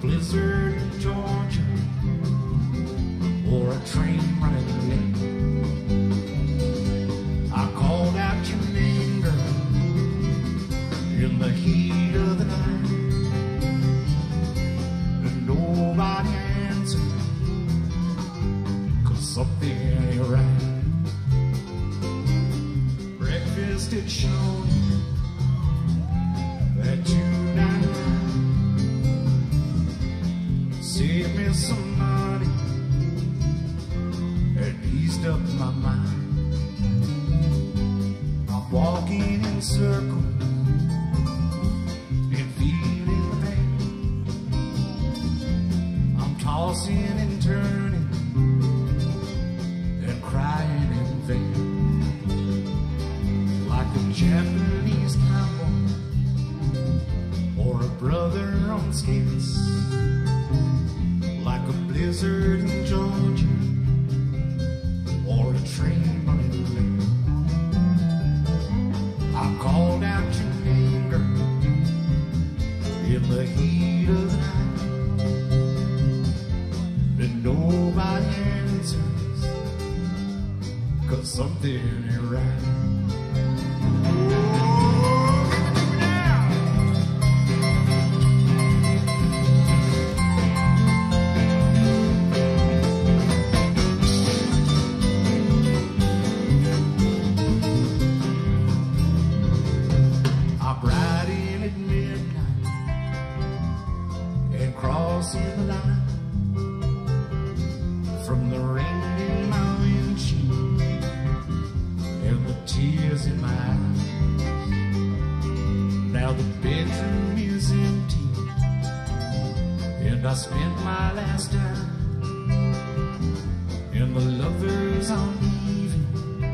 blizzard in Georgia or a train running late. I called out your name, girl, in the heat of the night, and nobody answered, 'cause something ain't right. Breakfast had shown that $2.99 saved me some money and eased up my mind. I'm walking in circles and feeling the pain. I'm tossing and turning and crying in vain, like a Japanese cowboy or a brother on skates, like a blizzard in Georgia or a train running late. I called out your name, girl, in the heat of the night, and nobody answers, 'cause something ain't right. Crossing the line from the rain in my windshield and the tears in my eyes. Now the bedroom is empty and I spent my last dime, and the lovers are leaving.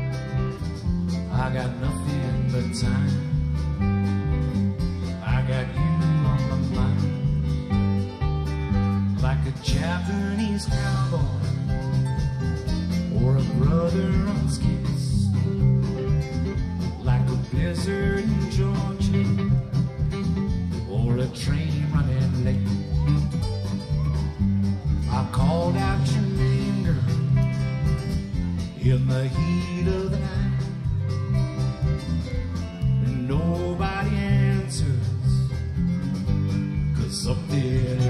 I got nothing but time. I got you on my mind, like a Japanese cowboy or a brother on skates, like a blizzard in Georgia or a train running late. I called out your name, girl, in the heat of the night, and nobody answers, 'cause something